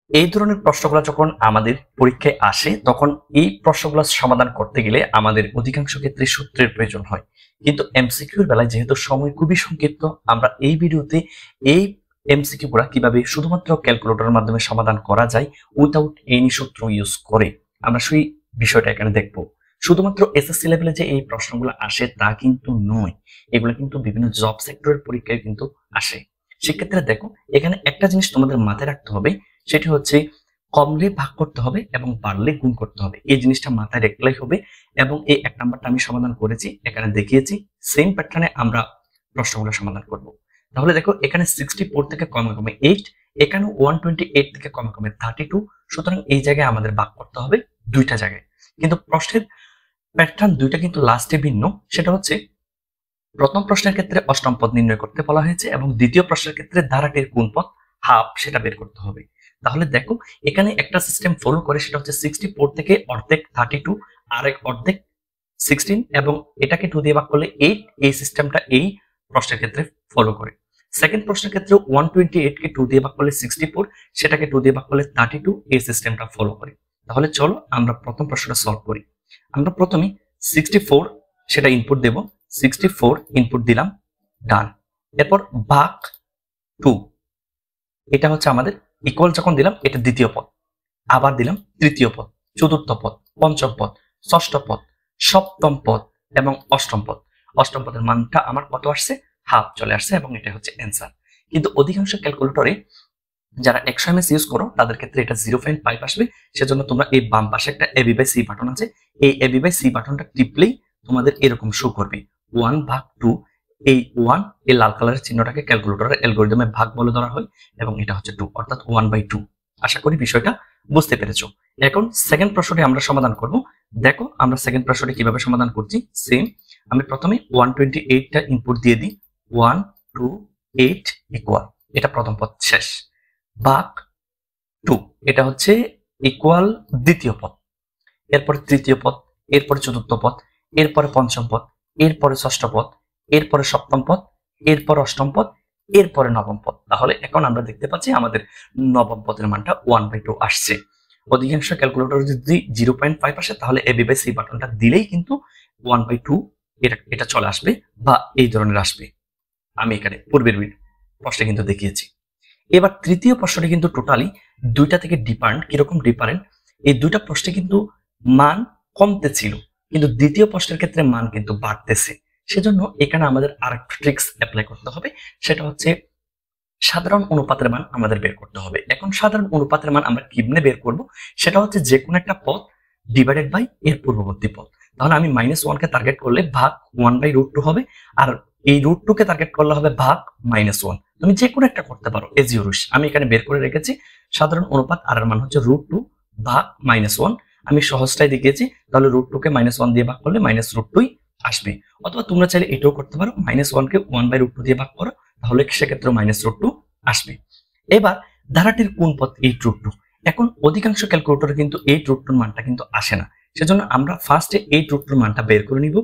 এই ধরনের প্রশ্নগুলো যখন আমাদের পরীক্ষায় আসে তখন এই প্রশ্নগুলো সমাধান করতে গেলে আমাদের অধিকাংশ ক্ষেত্রে সূত্রের প্রয়োজন হয়, কিন্তু এমসিকিউর বেলায় যেহেতু সময় খুবই সংক্ষিপ্ত, আমরা এই ভিডিওতে এই এমসিকিউ গুলা কিভাবে শুধুমাত্র ক্যালকুলেটরের মাধ্যমে সমাধান করা যায় উইদাউট এনি সূত্র ইউজ করে আমরা সেই বিষয়টা এখানে দেখব। শুধুমাত্র এসএসসি লেভেলে যে এই প্রশ্নগুলো আসে তা কিন্তু নয়, এগুলো কিন্তু বিভিন্ন জব সেক্টরের পরীক্ষায় কিন্তু আসে। সেক্ষেত্রে দেখো এখানে একটা জিনিস তোমাদের মাথায় রাখতে হবে, সেটি হচ্ছে কমলে ভাগ করতে হবে এবং বাড়লে গুণ করতে হবে। এই জিনিসটা মাথায় রাখলেই হবে। এবং এই 1 নাম্বারটা আমি সমাধান করেছি, এখানে দেখিয়েছি সেম প্যাটার্নে আমরা প্রশ্নগুলো সমাধান করব। তাহলে দেখো এখানে 64 থেকে কমে কমে 8, এখানে 128 থেকে কমে কমে 32, সুতরাং এই জায়গায় আমাদের ভাগ করতে হবে দুইটা জায়গায়। কিন্তু প্রশ্নের প্যাটার্ন দুইটা কিন্তু লাস্টে ভিন্ন। সেটা হচ্ছে প্রথম প্রশ্নের ক্ষেত্রে অষ্টম পদ নির্ণয় করতে বলা হয়েছে এবং দ্বিতীয় প্রশ্নের ক্ষেত্রে ধারাটির কোন পদ হাফ সেটা বের করতে হবে। তাহলে দেখো এখানে একটা সিস্টেম ফলো করে, সেটা হচ্ছে 64 থেকে অর্ধেক 32, আর এক অর্ধেক 16 এবং এটাকে 2 দিয়ে ভাগ করলে 8। এই সিস্টেমটা এই প্রশ্নের ক্ষেত্রে ফলো করে। সেকেন্ড প্রশ্নের ক্ষেত্রে 128 কে 2 দিয়ে ভাগ করলে 64, সেটাকে 2 দিয়ে ভাগ করলে 32। এই সিস্টেমটা ফলো করে। তাহলে চলো আমরা প্রথম প্রশ্নটা সলভ করি। আমরা প্রথমে 64 সেটা ইনপুট দেব, 64 ইনপুট দিলাম, ডান। এরপর ভাগ 2, এটা হচ্ছে আমাদের ইকুয়াল যখন দিলাম এটা দ্বিতীয় পদ, আবার দিলাম তৃতীয় পদ, চতুর্থ পদ, পঞ্চম পদ, ষষ্ঠ পদ, সপ্তম পদ এবং অষ্টম পদ। অষ্টম পদের মানটা আমার কত আসছে? হাফ চলে আসছে এবং এটা হচ্ছে অ্যান্সার। কিন্তু অধিকাংশ ক্যালকুলেটরে যারা 100 ms ইউজ করো তাদের ক্ষেত্রে এটা 0.5 আসবে। সেজন্য তোমরা এই বাম পাশে একটা AB/C বাটন আছে, এই AB/C বাটনটা টিপলেই তোমাদের এরকম শো করবে 1/2। এই 1 এই লাল কালারের চিহ্নটাকে ক্যালকুলেটরের অ্যালগরিদমে ভাগ বলে ধরা হয় এবং এটা হচ্ছে 2, অর্থাৎ 1/2। আশা করি বিষয়টা বুঝতে পেরেছো। এখন সেকেন্ড প্রশ্নটি আমরা সমাধান করব। দেখো আমরা সেকেন্ড প্রশ্নটি কিভাবে সমাধান করছি। সেম, আমি প্রথমে 128টা ইনপুট দিয়ে দিই, 128 ইকুয়াল, এটা প্রথম পদ শেষ, ভাগ 2, এটা হচ্ছে ইকুয়াল দ্বিতীয় পদ, এরপরে তৃতীয় পদ, এরপরে চতুর্থ পদ, এরপরে পঞ্চম পদ, এরপরে ষষ্ঠ পদ, এরপরে সপ্তম পদ, এরপরে অষ্টম পদ, এরপরে নবম পদ। তাহলে এখন আমরা দেখতে পাচ্ছি আমাদের নবম পদের মানটা 1/2 আসছে। অধিকাংশ ক্যালকুলেটর যদি 0.5 আসে তাহলে AB/C বাটনটা দিলেই কিন্তু 1/2 এটা চলে আসবে বা এই ধরনের আসবে। আমি এখানে পূর্বের প্রশ্নে কিন্তু দেখিয়েছি। এবার তৃতীয় প্রশ্নটি কিন্তু টোটালি দুইটা থেকে ডিফারেন্ট। কিরকম ডিফারেন্ট? এই দুইটা প্রশ্নে কিন্তু মান কমতে ছিল, কিন্তু দ্বিতীয় প্রশ্নের ক্ষেত্রে মান কিন্তু বাড়তেছে। সেজন্য এখানে আমাদের আরেকটা ট্রিক্স অ্যাপ্লাই করতে হবে, সেটা হচ্ছে সাধারণ অনুপাতের মান আমাদের বের করতে হবে। এখন সাধারণ অনুপাতের মান আমরা কিভাবে বের করব? সেটা হচ্ছে যে কোনো একটা পদ ডিভাইডেড বাই এর পূর্ববর্তী পদ। তাহলে আমি -1 কে টার্গেট করলে ভাগ 1/√2 হবে, আর এই √2 কে টার্গেট করলে হবে ভাগ -1। তুমি যে কোনো একটা করতে পারো, এজ ইউ উইশ। আমি এখানে বের করে রেখেছি সাধারণ অনুপাত আর এর মান হচ্ছে √2 ভাগ -1। আমি সহজটাই দেখিয়েছি, তাহলে √2 কে -1 দিয়ে ভাগ করলে -√2 আসবে। অথবা তোমরা চাইলে এটাও করতে পারো, -1 কে 1/√2 দিয়ে ভাগ করো, তাহলে সেক্ষেত্রে -√2 আসবে। এবার ধারাটির কোন পদ 8√2। এখন অধিকাংশ ক্যালকুলেটরে কিন্তু 8√2 মানটা কিন্তু আসে না। সেজন্য আমরা ফার্স্টে 8√2 মানটা বের করে নিব।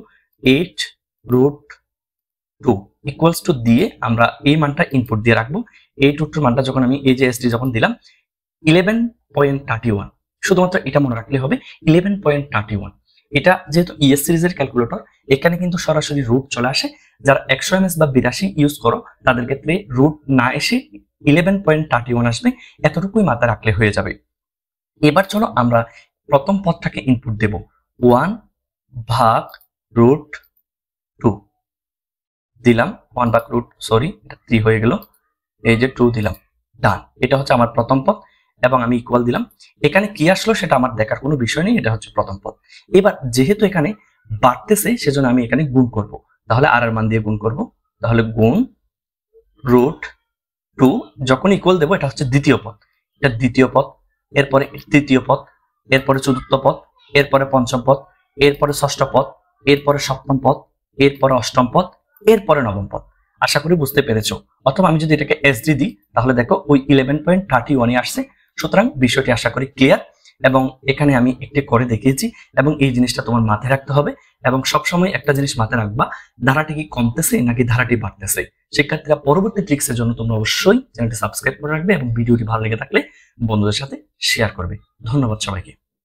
8√2 ইকুয়ালস টু দিয়ে আমরা এই মানটা ইনপুট দিয়ে রাখবো। 8√2 মানটা যখন আমি এই যে এসডি যখন দিলাম 11.31, শুধুমাত্র এটা মনে রাখলে হবে 11.31। এটা যেহেতু ইএস সিরিজের ক্যালকুলেটর, এখানে কিন্তু সরাসরি রুট চলে আসে। যারা 100 ms বা 82 ইউজ করো তাদের ক্ষেত্রে রুট না এসে 11.31 আসবে, এতটুকুই মাথায় রাখলে হয়ে যাবে। এবার চলো আমরা প্রথম পদটাকে ইনপুট দেব, 1/√2 দিলাম, 3 হয়ে গেল, এই যে 2 দিলাম, ডান। এটা হচ্ছে আমার প্রথম পদ এবং আমি ইকুয়াল দিলাম। এখানে কি আসলো সেটা আমার দেখার কোনো বিষয় নেই, এটা হচ্ছে প্রথম পদ। এবার যেহেতু এখানে বাড়তেছে সেজন্য আমি এখানে গুণ করব। তাহলে আর এর মান দিয়ে গুণ করব, তাহলে গুণ √2 যখন ইকুয়াল দেবো, এটা হচ্ছে দ্বিতীয় পদ, এটা দ্বিতীয় পদ, এরপরে তৃতীয় পদ, এরপরে চতুর্থ পদ, এরপরে পঞ্চম পদ, এরপরে ষষ্ঠ পদ, এরপরে সপ্তম পদ, এরপরে অষ্টম পদ, এরপরে নবম পদ। আশা করি বুঝতে পেরেছো। অথবা আমি যদি এটাকে এসডি দিই তাহলে দেখো ওই 11.31 আসছে। সুতরাং বিষয়টি আশা করি ক্লিয়ার এবং এখানে আমি একটি করে দেখিয়েছি এবং এই জিনিসটা তোমার মাথায় রাখতে হবে এবং সবসময় একটা জিনিস মাথায় রাখবা, ধারাটি কি কমতেছে নাকি ধারাটি বাড়তেছে। শিক্ষার্থীরা পরবর্তী ট্রিক্সের জন্য তোমরা অবশ্যই চ্যানেলটি সাবস্ক্রাইব করে রাখবে এবং ভিডিওটি ভালো লেগে থাকলে বন্ধুদের সাথে শেয়ার করবে। ধন্যবাদ সবাইকে।